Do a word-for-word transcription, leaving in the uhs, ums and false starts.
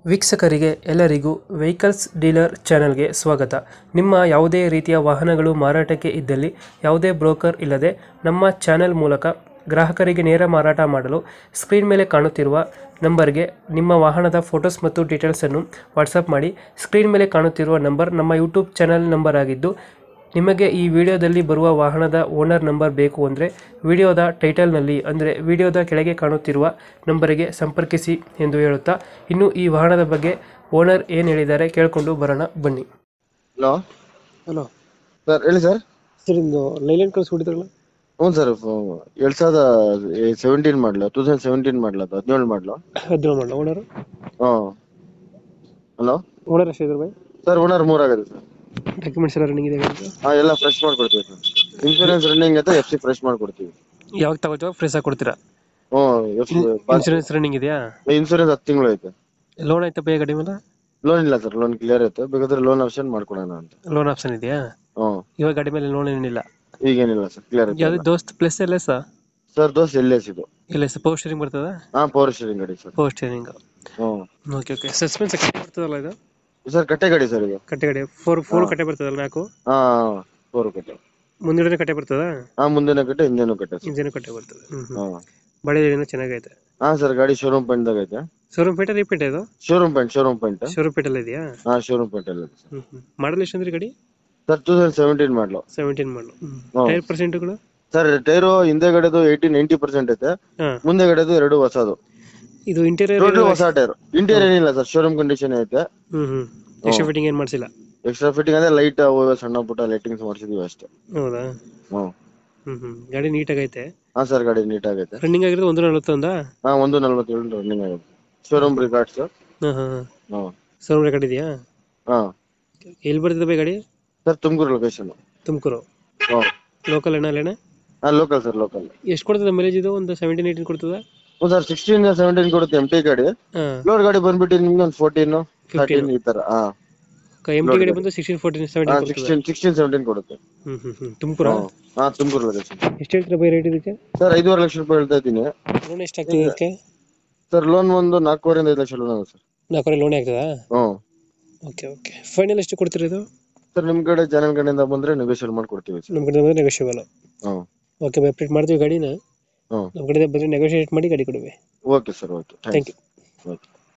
ವೀಕ್ಷಕರಿಗೆ ಎಲ್ಲರಿಗೂ vehicles dealer ಚಾನೆಲ್ಗೆ ಸ್ವಾಗತ. ನಿಮ್ಮ ಯಾವುದೇ ರೀತಿಯ ವಾಹನಗಳು ಮಾರಾಟಕ್ಕೆ ಇದ್ದಲ್ಲಿ ಯಾವುದೇ ಬ್ರೋಕರ್ ಇಲ್ಲದೆ ನಮ್ಮ ಚಾನೆಲ್ ಮೂಲಕ ಗ್ರಾಹಕರಿಗೆ ನೇರ ಮಾರಾಟ ಮಾಡಲು ಸ್ಕ್ರೀನ್ ಮೇಲೆ ಕಾಣುತ್ತಿರುವ ನಂಬರ್ಗೆ ನಿಮ್ಮ ವಾಹನದ ಫೋಟೋಸ್ ಮತ್ತು ಡೀಟೇಲ್ಸನ್ನು ವಾಟ್ಸಪ್ ಮಾಡಿ. ಸ್ಕ್ರೀನ್ ಮೇಲೆ ಕಾಣುತ್ತಿರುವ ನಂಬರ್ ನಮ್ಮ ಯೂಟ್ಯೂಬ್ ಚಾನೆಲ್ ನಂಬರ್ ಆಗಿದ್ದು, ನಿಮಗೆ ಈ ವಿಡಿಯೋದಲ್ಲಿ ಬರುವ ವಾಹನದ ಓನರ್ ನಂಬರ್ ಬೇಕು ಅಂದರೆ ವಿಡಿಯೋದ ಟೈಟಲ್ನಲ್ಲಿ ಅಂದರೆ ವಿಡಿಯೋದ ಕೆಳಗೆ ಕಾಣುತ್ತಿರುವ ನಂಬರಿಗೆ ಸಂಪರ್ಕಿಸಿ ಎಂದು ಹೇಳುತ್ತಾ, ಇನ್ನು ಈ ವಾಹನದ ಬಗ್ಗೆ ಓನರ್ ಏನು ಹೇಳಿದ್ದಾರೆ ಕೇಳಿಕೊಂಡು ಬರೋಣ ಬನ್ನಿ. ಹಲೋ ಹಲೋ ಸರ್, ಹೇಳಿ ಸರ್. ಸರ್, ಇಂದು ಲೈಲ್ಯಾಂಡ್ ಕಳಿಸ್ಬಿಟ್ಟಿದ್ರಲ್ಲ? ಹ್ಞೂ ಸರ್, ಎರಡ್ ಸಾವಿರದ ಸೆವೆಂಟೀನ್ ಮಾಡಲು ಟೂ ತೌಸಂಡ್ ಸೆವೆಂಟೀನ್ ಮಾಡಲು ಅದು ಹದಿನೇಳು ಮಾಡಲು ಹದಿನೇಳು ಮಾಡಲ ಓನರ್? ಹಾಂ. ಹಲೋ ಓನರ್ ಎಷ್ಟಿದ್ರು ಬೈ? ಸರ್, ಓನರ್ ಮೂರಾಗಿದೆ ಸರ್. ಡಾಕ್ಯುಮೆಂಟ್ಸ್ ಎಲ್ಲ ರನ್ನಿಂಗ್ ಇದೆ ಗಾಡಿದು? ಹಾಂ, ಎಲ್ಲ ಫ್ರೆಶ್ ಮಾಡ್ಕೊಡ್ತೀವಿ ಸರ್. ಇನ್ಶೂರೆನ್ಸ್ ರನ್ನಿಂಗ್ ಐತೆ, ಎಫ್ ಸಿ ಫ್ರೆಶ್ ಮಾಡ್ಕೊಡ್ತೀವಿ. ಯಾವಾಗ ತಗೋತೀವ ಫ್ರೆಶ್ ಆಗಿ ಕೊಡ್ತೀರಾ? ಹ್ಞೂ, ಎಫ್ ಸಿ ಇನ್ಸೂರೆನ್ಸ್ ರನ್ನಿಂಗ್ ಇದೆಯಾ? ಇನ್ಶೂರೆನ್ಸ್ ಹತ್ತು ತಿಂಗಳು ಐತೆ. ಲೋನ್ ಐತೆ ಬೈ ಗಾಡಿ ಮೇಲೆ? ಲೋನ್ ಇಲ್ಲ ಸರ್, ಲೋನ್ ಕ್ಲಿಯರ್ ಐತೆ. ಬೇಕಾದ್ರೆ ಲೋನ್ ಆಪ್ಷನ್ ಮಾಡ್ಕೊಡೋಣ ಅಂತ. ಲೋನ್ ಆಪ್ಷನ್ ಇದೆಯಾ? ಹ್ಞೂ, ಇವಾಗ ಗಾಡಿ ಮೇಲೆ ಲೋನ್ ಏನಿಲ್ಲ? ಈಗೇನಿಲ್ಲ ಸರ್, ಕ್ಲಿಯರ್ ಐತೆ. ಯಾವ್ದು ದೋಸ್ತ್ ಪ್ಲಸ್ ಎಲ್ಲ sir? Sir, Dost L S ಇದು. ಇಲ್ಲ ಸರ್, ಪವರ್ ಸ್ಟೇರಿಂಗ್ ಬರ್ತದ? ಹಾಂ, ಪವರ್ ಸ್ಟೇರಿಂಗ್ ಗಾಡಿ ಸರ್. Power steering. ಹ್ಞೂ. Okay okay. ಸಸ್ಪೆನ್ಸ್ ಕಟ್ಟೆ ಬರ್ತದಲ್ಲ ಇದು? ಸರ್, ಕಟ್ಟೆ ಗಾಡಿ ಸರ್ ಇದು. ಕಟ್ಟೆ ಗಾಡಿ ಫೋರ್ ಫೋರ್ ಹಾ. ಕಟ್ಟೆ ಬರ್ತದಲ್ಲ ನಾಲ್ಕು? ಹಾಂ, ಫೋರ್ ಕಟ್ಟೆ. ಮುಂದಿನ ಕಟ್ಟೆ ಬರ್ತದ? ಹಾಂ, ಮುಂದಿನ ಕಟ್ಟೆ ಹಿಂದಿನ ಕಟ್ಟೆ ಸರ್. ಇಂಜಿನ್ ಕಟ್ಟೆ ಬರ್ತದೆ. ಹ್ಮ್ ಹ್ಮ್. ಹಾಂ. ಬಳೆ ಏನೋ ಚೆನ್ನಾಗೈತೆ. ಹಾಂ ಸರ್, ಗಾಡಿ ಶೋರೂಮ್ ಪಾಯಿಂಟ್ ದಾಗ ಐತೆ. ಶೋರೂಮ್ ಪೇಟೆ ರಿಪೀಟ್ ಇದು? Showroom point showroom point showroom ಪೇಟೆಲ್ಲ ಇದೆಯಾ? ಹಾಂ, ಶೋರೂಮ್ ಪಾಯಿಂಟ್ ಅಲ್ಲಿ ಇದೆ ಸರ್. ಹ್ಮ್ ಹ್ಮ್. ಮಾಡಲ್ ಎಷ್ಟು ಅಂದ್ರೆ ಗಾಡಿ? Sir, two thousand seventeen model. Seventeen model. ಹ್ಮ್. ಟೈರ್ ಪರ್ಸೆಂಟ್ಗಳು? ಸರ್, ಟೈರು ಹಿಂದೆಗಡೆದು ಏಯ್ಟಿ ನೈಂಟಿ ಪರ್ಸೆಂಟ್ ಐತೆ, ಹಾ. ಮುಂದೆಗಡೆದು ಎರಡು ಹೊಸದು. ಇದು ಇಂಟೀರಿಯರ್? ಟೋಟಲ್ ಹೊಸ ಟೈರ್. ಇಂಟೀರಿಯರ್ ಏನಿಲ್ಲ ಸರ್, ಶೋರೂಮ್ ಕಂಡೀಷನ್ ಐತೆ. ಹ್ಮ್ ಹ್ಮ್. ಎಕ್ಸ್ಟ್ರಾ ಫಿಟ್ಟಿಂಗ್ ಏನ್ ಮಾಡ್ಸಿಲ್ಲ? ಎಕ್ಸ್ಟ್ರಾ ಫಿಟ್ಟಿಂಗ್ ಅಂದ್ರೆ ಲೈಟ್ ಅವು ಸಣ್ಣ ಪುಟ್ಟ ಲೈಟಿಂಗ್ಸ್ ಮಾಡಿಸಿದೀವಿ ಅಷ್ಟೇ. ಹೌದಾ? ಹ್ಮ್. ಹ್ಮ್ ಹ್ಮ್. ಗಾಡಿ ನೀಟಾಗೈತೆ? ಹಾಂ ಸರ್, ಗಾಡಿ ನೀಟ್ ಆಗೈತೆ. ರನ್ನಿಂಗ್ ಆಗಿರೋದು ಒಂದು ನಲ್ವತ್ತೊಂದಾ? ಹಾಂ, ಒಂದು ನಲ್ವತ್ತೇಳು ರನ್ನಿಂಗ್ ಆಗುತ್ತೆ. Showroom records. ಹಾ ಹಾ ಹಾ. ಹಾಂ. ಶೋರೂಮ್ ರೆಕಾರ್ಡ್ ಇದೆಯಾ? ಹಾಂ. ಎಲ್ಲಿ ಬರ್ತದೆ ಬೈ ಗಾಡಿ? Sir, Tumakuru location. ತುಮಕೂರು ಹಾಂ. ಲೋಕಲ್ ಎಣ್ಣ ಅಲ್ಲೇನ? ಹಾಂ, ಲೋಕಲ್ ಸರ್, ಲೋಕಲ್. ಎಷ್ಟು ಕೊಡ್ತದೆ ಮೈಲೇಜ್ ಇದು? ಒಂದು ಸೆವೆಂಟೀನ್ ಏಯ್ಟೀನ್ ಕೊಡ್ತದ? ಹ್ಞೂ ಸರ್, ಸಿಕ್ಸ್ಟೀನ್ ಸೆವೆಂಟೀನ್ ಕೊಡುತ್ತೆ ಎಮ್ ಟಿ ಗಾಡಿ. ಹಾ. ಲೋಡ್ ಗಾಡಿ ಬಂದ್ಬಿಟ್ಟು ನಿಮ್ಗೆ ಒಂದು ಫೋರ್ಟೀನ್ ಥರ್ಟೀನ್ ಈ ತರ. ಹಾಂ. ಎಮ್ ಟಿ ಗಾಡಿ ಬಂದು ಸಿಕ್ಸ್ಟೀನ್ ಫೋರ್ಟೀನ್ ಸೆವೆಂಟೀನ್ ಕೊಡ್ತದೆ? ಸಿಕ್ಸ್ಟೀನ್ ಸಿಕ್ಸ್ಟೀನ್ ಸೆವೆಂಟೀನ್ ಕೊಡುತ್ತೆ. ಹ್ಮ್ ಹ್ಮ್ ಹ್ಮ್. ತುಮಕೂರ? ಹಾಂ, ತುಮಕೂರು ಲೊಕೇಶನ್. ಎಷ್ಟು ಹೇಳ್ತೀರಾ ಬೈ ರೇಟ್ ಇದಕ್ಕೆ? ಸರ್, ಐದೂವರೆ ಲಕ್ಷ ರೂಪಾಯಿ ಹೇಳ್ತಾ ಇದ್ದೀನಿ. ಲೋನ್ ಎಷ್ಟು ಆಗ್ತದೆ ಇದಕ್ಕೆ? ಸರ್, ಲೋನ್ ಒಂದು ನಾಲ್ಕೂವರೆಯಿಂದ ಐದು ಲಕ್ಷ ಲೋನ್ ಆಗುತ್ತೆ ಸರ್. ನಾಲ್ಕೂವರೆ ಲೋನ್ ಆಗ್ತದಾ? ಹ್ಞೂ. Okay okay. ಫೈನಲ್ ಎಷ್ಟು ಕೊಡ್ತೀರಾ ಇದು? ಸರ್, ನಿಮ್ಮ ಕಡೆ ಚಾನಲ್ ಕಡೆಯಿಂದ ಬಂದರೆ ನೆಗೋಷಿಯೇಟ್ ಮಾಡ್ಕೊಡ್ತೀವಿ ಸರ್. ನಮ್ಮ ಕಡೆ ಬಂದರೆ ನೆಗೋಷಿಯಬಲ್? ಹ್ಞೂ. ಓಕೆ ಬೈ, ಅಪ್ಡೇಟ್ ಮಾಡ್ತೀವಿ ಗಾಡಿನ. ಹ್ಞೂ. ನಮ್ಮ ಕಡೆ ಬಂದರೆ ನೆಗೋಷಿಯೇಟ್ ಮಾಡಿ ಗಾಡಿ ಕೊಡುವೆ. Okay sir, okay, thank you. Okay.